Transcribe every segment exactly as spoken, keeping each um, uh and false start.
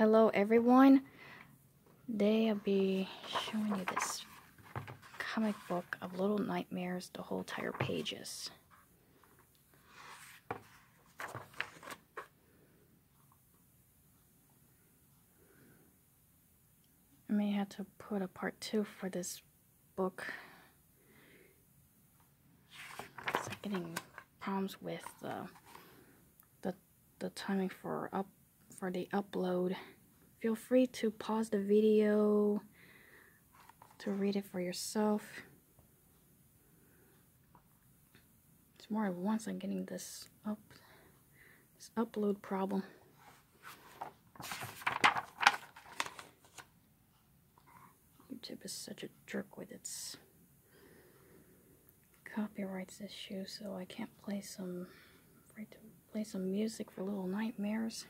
Hello everyone, today I'll be showing you this comic book of Little Nightmares, the whole entire pages. I may have to put a part two for this book. It's like getting problems with uh, the the timing for up for the upload. Feel free to pause the video to read it for yourself. It's more at once I'm getting this up this upload problem. YouTube is such a jerk with its copyrights issue, so I can't play some afraid to play some music for Little Nightmares.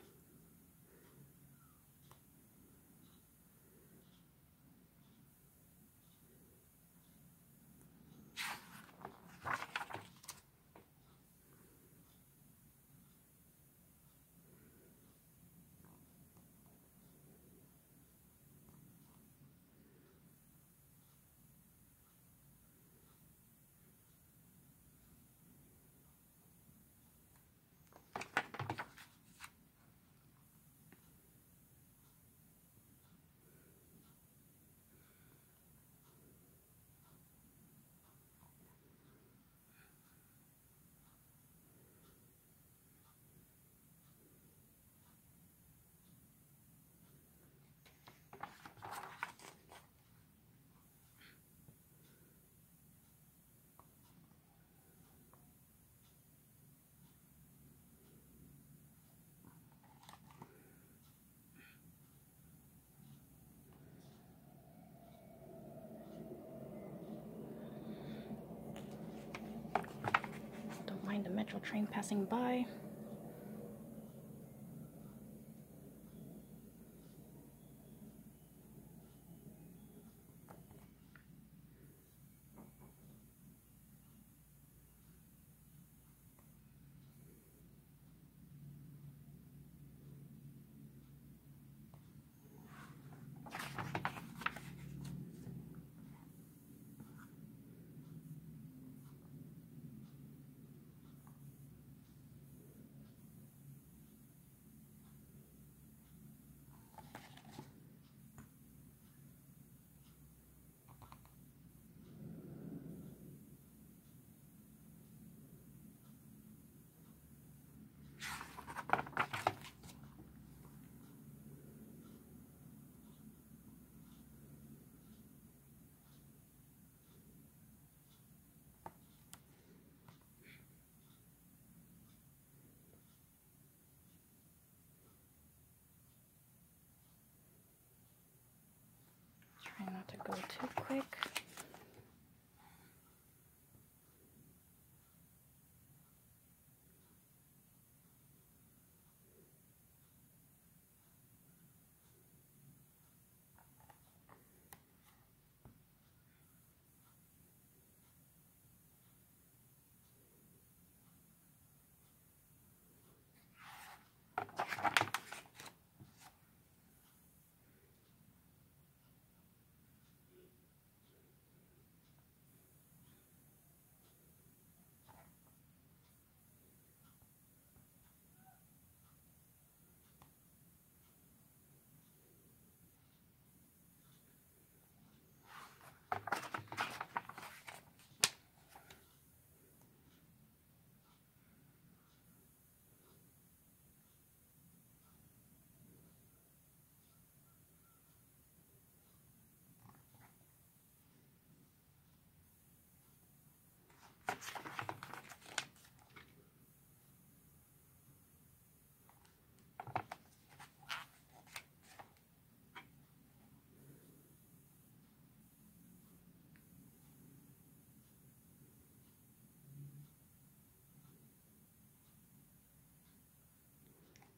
Don't mind the metro train passing by. Try not to go too quick.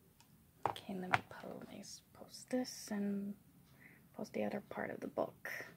Okay, let me post, post this and post the other part of the book.